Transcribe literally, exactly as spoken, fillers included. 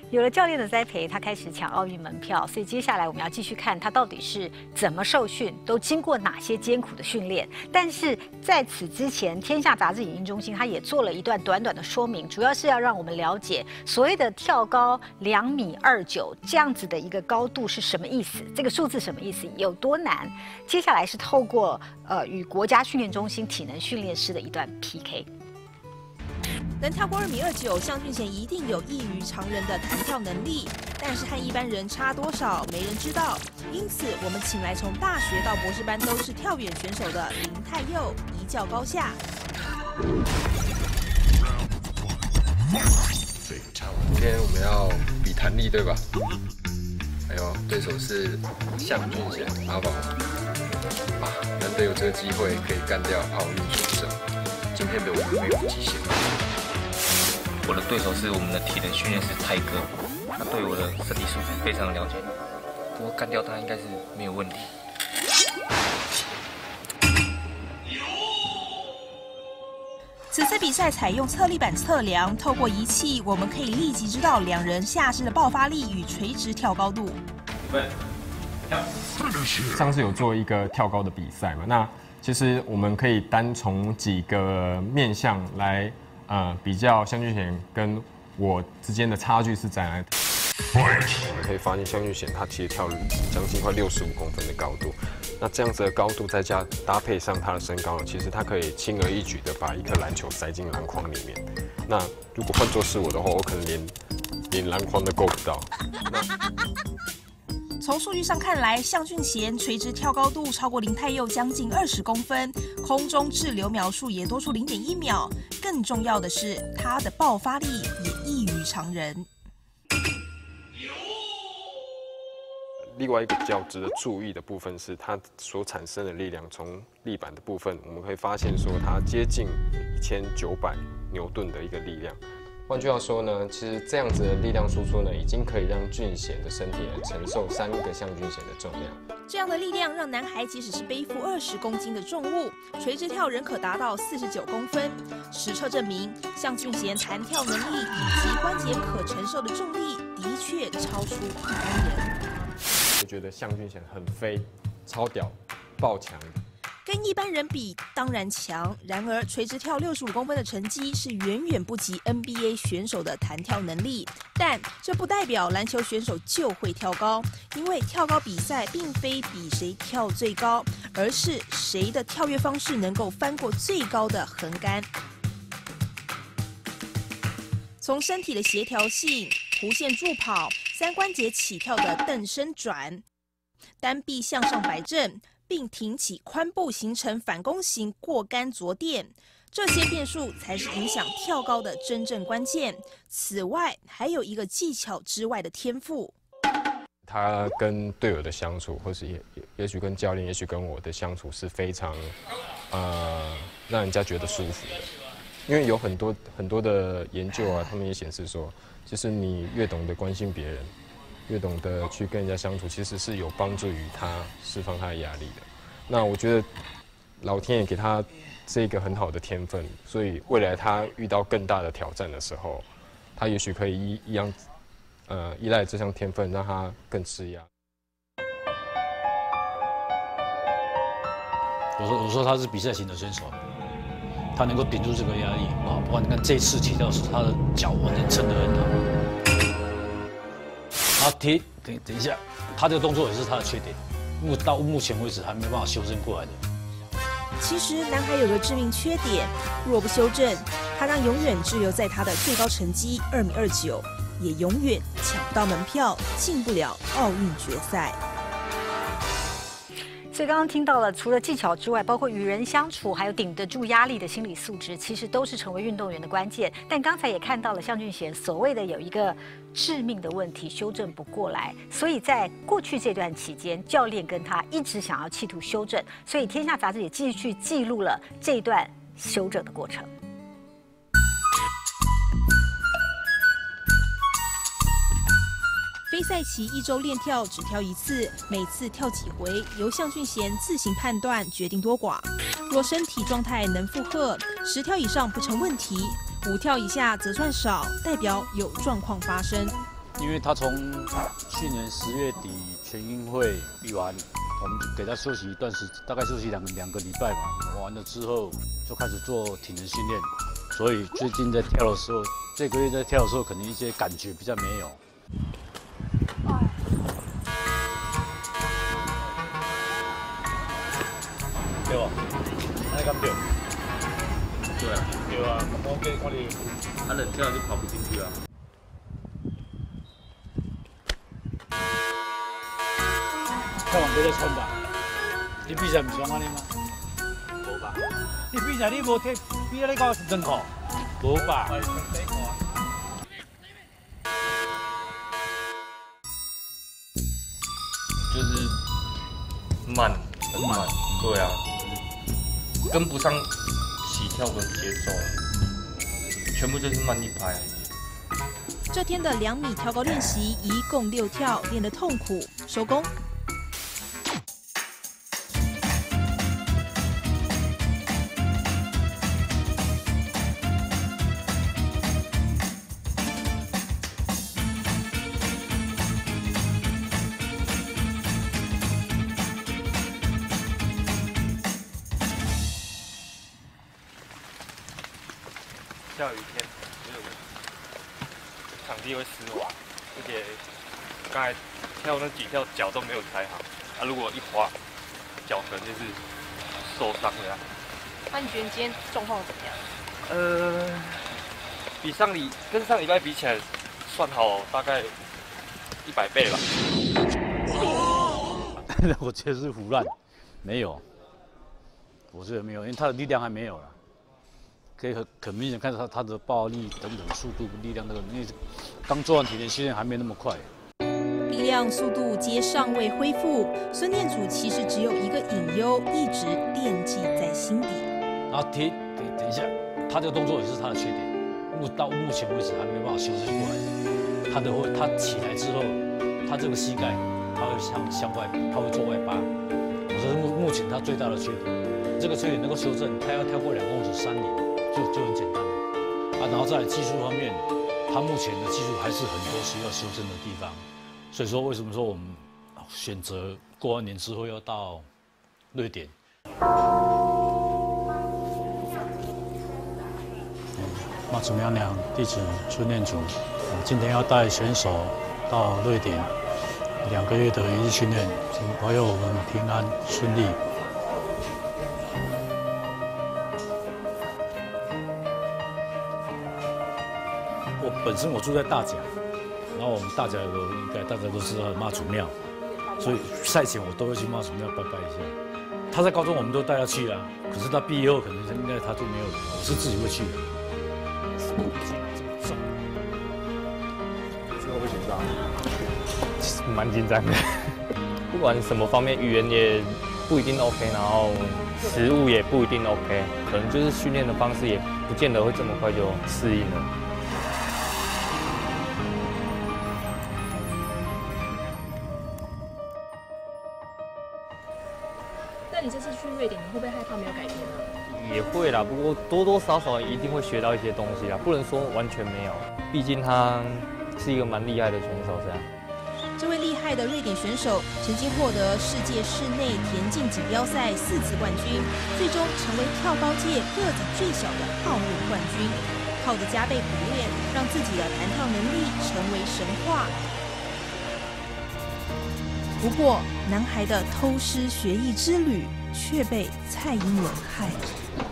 有了教练的栽培，他开始抢奥运门票。所以接下来我们要继续看他到底是怎么受训，都经过哪些艰苦的训练。但是在此之前，天下杂志影音中心他也做了一段短短的说明，主要是要让我们了解所谓的跳高两米二九这样子的一个高度是什么意思，这个数字什么意思，有多难。接下来是透过呃与国家训练中心体能训练师的一段 P K。 能跳过二米二九，向俊贤一定有异于常人的弹跳能力，但是和一般人差多少，没人知道。因此，我们请来从大学到博士班都是跳远选手的林泰佑一较高下。 今天我们要比弹力，对吧？还有对手是向俊贤阿宝啊，难得有这个机会可以干掉奥运选手。今天的我们没有极限。 我的对手是我们的体能训练师泰哥，他对我的身体素质非常了解，不过干掉他应该是没有问题。 此次比赛采用测力板测量，透过仪器，我们可以立即知道两人下肢的爆发力与垂直跳高度。 上次有做一个跳高的比赛嘛？那其实我们可以单从几个面向来呃比较向俊贤跟我之间的差距是在哪里。 我们可以发现向俊贤他其实跳了将近快六十五公分的高度，那这样子的高度再加搭配上他的身高呢，其实他可以轻而易举的把一颗篮球塞进篮筐里面。那如果换作是我的话，我可能连连篮筐都够不到。 从数据上看来，向俊贤垂直跳高度超过林泰佑将近二十公分，空中滞留秒数也多出零点一秒。更重要的是，他的爆发力也异于常人。 另外一个比较值得注意的部分是，它所产生的力量，从立板的部分，我们可以发现说，它接近一千九百牛顿的一个力量。换句话说呢，其实这样子的力量输出呢，已经可以让俊贤的身体呢承受三个向俊贤的重量。 这样的力量让男孩即使是背负二十公斤的重物，垂直跳仍可达到四十九公分。实测证明，向俊贤弹跳能力以及关节可承受的重力，的确超出一般人。 我觉得向俊贤很飞，超屌，爆强。 跟一般人比当然强，然而垂直跳六十五公分的成绩是远远不及 N B A 选手的弹跳能力。但这不代表篮球选手就会跳高，因为跳高比赛并非比谁跳最高，而是谁的跳跃方式能够翻过最高的横杆。从身体的协调性、弧线助跑、三关节起跳的蹬伸转、单臂向上摆正，并挺起髋部形成反弓形过杆着垫，这些变数才是影响跳高的真正关键。此外，还有一个技巧之外的天赋。 他跟队友的相处，或是也也也许跟教练，也许跟我的相处是非常，呃，让人家觉得舒服的。因为有很多很多的研究啊，他们也显示说，就是你越懂得关心别人，越懂得去跟人家相处，其实是有帮助于他释放他的压力的。那我觉得老天爷给他这个很好的天分，所以未来他遇到更大的挑战的时候，他也许可以一一样，呃，依赖这项天分，让他更吃压。 我说我说他是比赛型的选手，他能够顶住这个压力啊！哇，你看这次起跳是他的脚完全撑得很好。好，停，等等一下，他这个动作也是他的缺点，目到目前为止还没办法修正过来的。 其实男孩有个致命缺点，若不修正，他将永远滞留在他的最高成绩二米二九，也永远抢不到门票，进不了奥运决赛。 所以刚刚听到了，除了技巧之外，包括与人相处，还有顶得住压力的心理素质，其实都是成为运动员的关键。但刚才也看到了向俊贤所谓的有一个致命的问题，修正不过来。所以在过去这段期间，教练跟他一直想要企图修正，所以《天下》杂志也继续记录了这段修正的过程。 非赛期一周练跳只跳一次，每次跳几回，由向俊贤自行判断决定多寡。若身体状态能负荷，十跳以上不成问题；五跳以下则算少，代表有状况发生。 因为他从去年十月底全运会比完，我们给他休息一段时，大概休息两两个礼拜嘛。完了之后就开始做体能训练，所以最近在跳的时候，这个月在跳的时候，可能一些感觉比较没有。对吧？那敢对？ 对啊， 对啊，我给看你， 他冷跳就跑不进去啊。 看往别再穿吧。你比赛唔是安尼吗？无吧？你比赛你无踢，比赛你搞真好，无吧？ 就是慢，很慢，对啊，跟不上起跳的节奏，全部就是慢一拍。 这天的两米跳高练习一共六跳，练得痛苦，收工。 下雨天，就是场地会湿滑，而且刚才跳那几跳脚都没有踩好，啊，如果一滑，脚可能就是受伤了、啊。 那你觉得你今天状况怎么样？ 呃，比上礼跟上礼拜比起来，算好大概一百倍吧。 我觉得是胡乱，没有，我觉得没有，因为他的力量还没有了。可以很很明显看到他他的爆力等等速度力量那个，因为刚做完体能训练还没那么快。 力量、速度皆尚未恢复，孙念祖其实只有一个隐忧，一直惦记在心底。 然后停，等等一下，他这个动作也是他的缺点，目到目前为止还没办法修正过来。他的会，他起来之后，他这个膝盖他会向向外，他会做外八，我说目目前他最大的缺点。这个缺点能够修正，他要跳过两公尺三里。就就很简单了啊，然后在技术方面，他目前的技术还是很多需要修正的地方，所以说为什么说我们选择过完年之后要到瑞典？妈祖娘娘弟子孙念祖，今天要带选手到瑞典两个月的一日训练，请保佑我们平安顺利。我本身我住在大甲，然后我们大甲有个应该大家都知道妈祖庙，所以赛前我都会去妈祖庙拜拜一下。他在高中我们都带他去啊，可是他毕业后可能应该他就没有，我是自己会去的。 这会不会紧张？其实蛮紧张的，不管什么方面，语言也不一定 OK， 然后食物也不一定 OK， 可能就是训练的方式也不见得会这么快就适应了。 那你这次去瑞典，你会不会害怕没有改变呢？ 也会啦，不过多多少少一定会学到一些东西啦，不能说完全没有。毕竟他是一个蛮厉害的选手，这样。 这位厉害的瑞典选手曾经获得世界室内田径锦标赛四次冠军，最终成为跳高界个子最小的奥运冠军。靠着加倍苦练，让自己的弹跳能力成为神话。不过，男孩的偷师学艺之旅却被蔡英文害了。